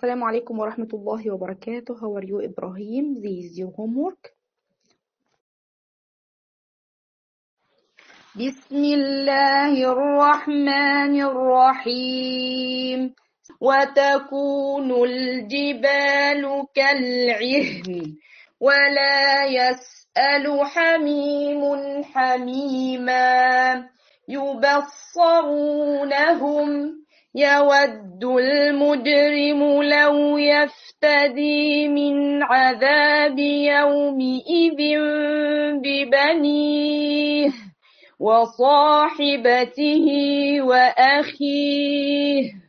السلام عليكم ورحمة الله وبركاته. How are you, Ibrahim? This is your homework. بسم الله الرحمن الرحيم. وتكون الجبال كالعهن ولا يسأل حميم حميما يبصرونهم يود المجرم لو يفتدي من عذاب يومئذ ببنيه وصاحبته وأخيه